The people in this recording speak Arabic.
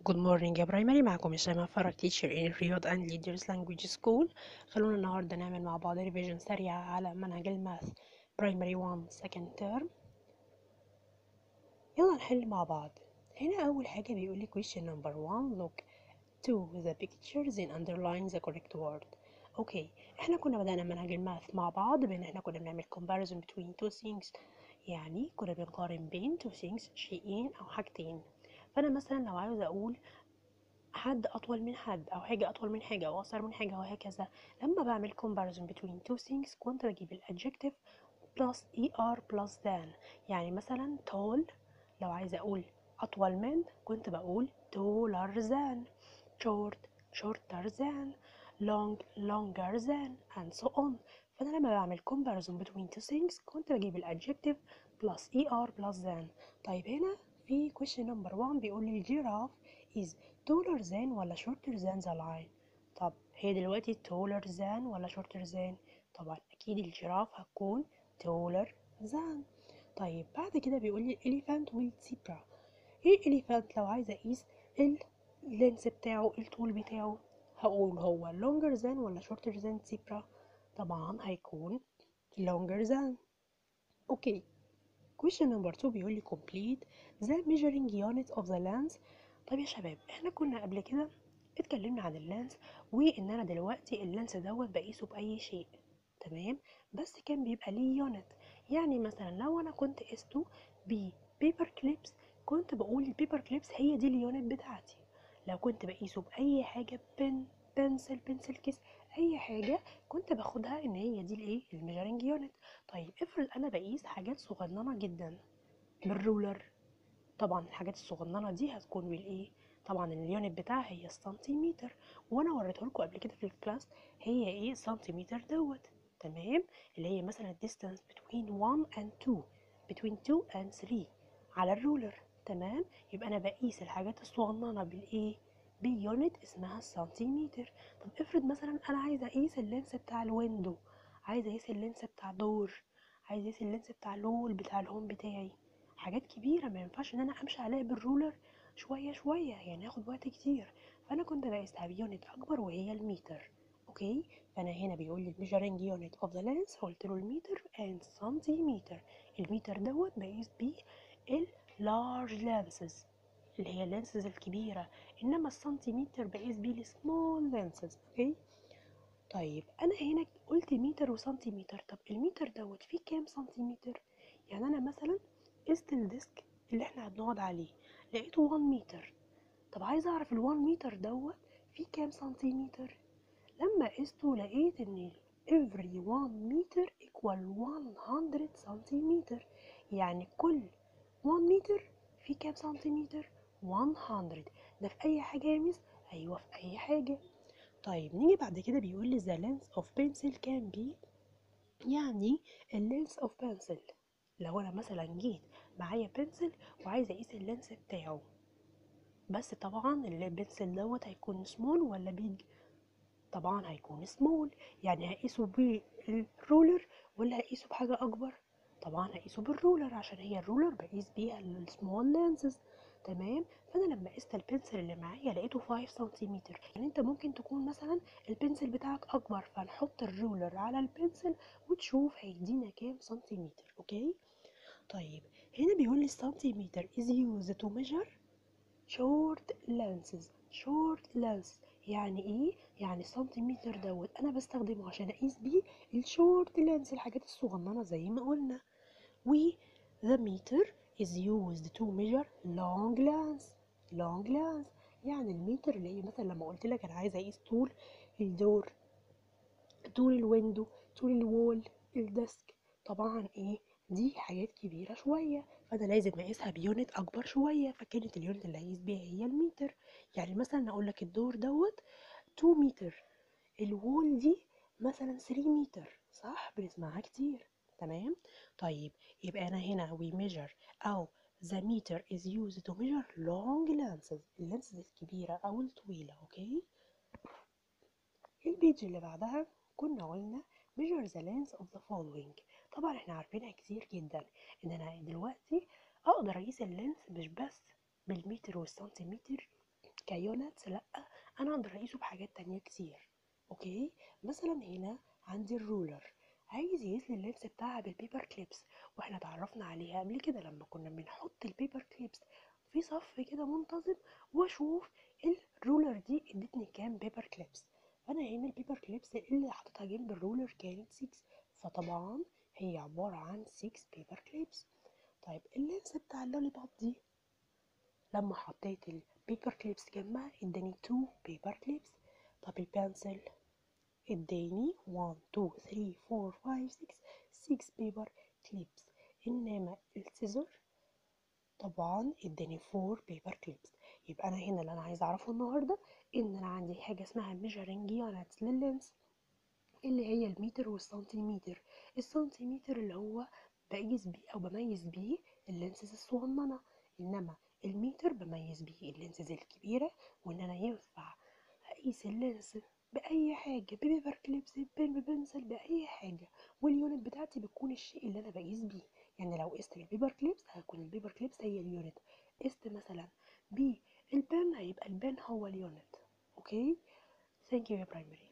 Good morning يا برايمري، معكم أسامة فرج teacher in رياض and leaders language school. خلونا النهاردة نعمل مع بعض ريفيجن سريعة على منهج الماث برايمري 1 second term. يلا نحل مع بعض. هنا أول حاجة بيقولي question number 1 look to the pictures and underline the correct word. اوكي، احنا كنا بدأنا منهج الماث مع بعض بان احنا كنا بنعمل comparison between two things، يعني كنا بنقارن بين two things شيئين أو حاجتين. فأنا مثلا لو عاوزة أقول حد أطول من حد أو حاجة أطول من حاجة أو أقصر من حاجة وهكذا، لما بعمل comparison between two things كنت بجيب ال adjective plus er plus than. يعني مثلا tall، لو عايزة أقول أطول من كنت بقول taller than، short shorter than، long longer than and so on. فأنا لما بعمل comparison between two things كنت بجيب ال adjective plus er plus than. طيب هنا في question number 1 بيقول لي giraffe is taller than ولا shorter than the lion. طب هي دلوقتي taller than ولا shorter than؟ طبعا أكيد الجراف هتكون taller than. طيب بعد كده بيقول لي elephant والzebra. ايه elephant؟ لو عايزة أقيس اللينس بتاعه الطول بتاعه هقول هو longer than ولا shorter than zebra؟ طبعا هيكون longer than. اوكي، question number 2 بيقول لي complete the measuring unit of the length. طيب يا شباب، احنا كنا قبل كده اتكلمنا عن اللانس وان انا دلوقتي اللانس دوت بقيسه باي شيء، تمام؟ بس كان بيبقى ليه يونت. يعني مثلا لو انا كنت قسته ببيبر كليبس كنت بقول البيبر كليبس هي دي اليونت بتاعتي. لو كنت بقيسه باي حاجه بنسل كيس اي حاجه كنت باخدها ان هي دي الايه الميجرنج يونت. طيب افرض انا بقيس حاجات صغننه جدا بالرولر، طبعا الحاجات الصغننه دي هتكون بالايه؟ طبعا اليونت بتاعها هي السنتيمتر، وانا وريته لكم قبل كده في الكلاس هي ايه السنتيمتر دوت، تمام؟ اللي هي مثلا distance between 1 and 2 between 2 and 3 على الرولر، تمام؟ يبقى انا بقيس الحاجات الصغننه بالايه؟ باليونت اسمها السنتيمتر. طب افرض مثلا انا عايزه اقيس اللينس بتاع الويندو، عايزه اقيس اللينس بتاع دور، عايزه اقيس اللينس بتاع الوول بتاع الهوم بتاعي، حاجات كبيره ما ينفعش ان انا امشي عليها بالرولر شويه شويه، يعني هاخد وقت كتير. فانا كنت بقيسها بيونت اكبر وهي المتر. اوكي، فانا هنا بيقول لي measuring unit of the length، قلت له المتر and سنتيمتر. المتر دوت بقيس بيه ال large lenses اللي هي اللينسز الكبيره، انما السنتيمتر بقيس بيه ال small lenses. اوكي، طيب انا هنا قلت متر وسنتيمتر، طب المتر دوت فيه كام سنتيمتر؟ يعني انا مثلا قست الديسك اللي احنا هنقعد عليه لقيته 1 متر، طب عايزه اعرف ال1 متر دوت فيه كام سنتيمتر؟ لما قسته لقيت ان every 1 متر equal 100 سنتيمتر، يعني كل 1 متر فيه كام سنتيمتر؟ 100. ده في اي حاجه يا مس؟ ايوه في اي حاجه. طيب نيجي بعد كده بيقول لي the length of pencil can be، يعني اللينس اوف بنسل. لو انا مثلا جيت معايا بنسل وعايزه اقيس اللينس بتاعه، بس طبعا البنسل دوت هيكون سمول ولا بيج؟ طبعا هيكون سمول. يعني هقيسه بالرولر ولا هقيسه بحاجه اكبر؟ طبعا هقيسه بالرولر عشان هي الرولر بقيس بيها السمول لينسز، تمام؟ فانا لما قست البنسل اللي معايا لقيته 5 سنتيمتر. يعني انت ممكن تكون مثلا البنسل بتاعك اكبر فنحط الرولر على البنسل وتشوف هيدينا كام سنتيمتر. اوكي، طيب هنا بيقول لي السنتيمتر is used to measure short lenses. short lens يعني ايه؟ يعني السنتيمتر دوت انا بستخدمه عشان اقيس بيه الشورت لينس الحاجات الصغننه زي ما قلنا. و the meter is used to measure long lens. long lens يعني المتر اللي هي مثلا لما قلت لك انا عايزه اقيس طول الدور، طول الويندو، طول الوول، الديسك، طبعا ايه دي حاجات كبيرة شوية، فانا لازم اقيسها بيونت اكبر شوية، فكانت اليونت اللي هقيس بيها هي المتر. يعني مثلا اقول لك الدور دوت 2 متر، الوول دي مثلا 3 متر، صح؟ بنسمعها كتير، تمام؟ طيب يبقى انا هنا we measure او the meter is used to measure long lenses، اللينسز الكبيرة او الطويلة. اوكي، البيج اللي بعدها كنا قلنا measure the length of the following. طبعا احنا عارفينها كتير جدا ان انا دلوقتي اقدر اقيس اللينس مش بس بالمتر والسنتيمتر، كيونتس لا، انا اقدر اقيسه بحاجات تانية كتير. اوكي، مثلا هنا عندي الرولر، عايز يقيس لي اللينس بتاعها بالبيبر كليبس، واحنا اتعرفنا عليها قبل كده لما كنا بنحط البيبر كليبس في صف كده منتظم، واشوف الرولر دي ادتني كام بيبر كليبس. فانا هنا البيبر كليبس اللي حطيتها جنب الرولر كانت 6، فطبعا هي عبارة عن 6 بيبر كليبس. طيب اللينس بتاع اللوليبوب دي لما حطيت البيبر كليبس جنبها اداني 2 بيبر كليبس. طب البنسل اداني 1 2 3 4 5 6 بيبر كليبس. انما السيزر طبعا اداني 4 بيبر كليبس. يبقى انا هنا اللي انا عايزه اعرفه النهارده ان انا عندي حاجه اسمها ميجرنج يونتس لللينس، اللي هي المتر والسنتيمتر. السنتيمتر اللي هو بقيس بيه او بميز بيه اللينسز الصغننه، انما المتر بميز بيه اللينسز الكبيره. وان انا ينفع اقيس اللينس باي حاجه، ببيبر كليبس، ببنسل، باي حاجه، واليونت بتاعتي بتكون الشيء اللي انا بقيس بيه. يعني لو قست بالبيبر كليبس هيكون البيبر كليبس هي اليونت، قست مثلا بالبن هيبقى البن هو اليونت. اوكي، ثانك يو يا برايمري.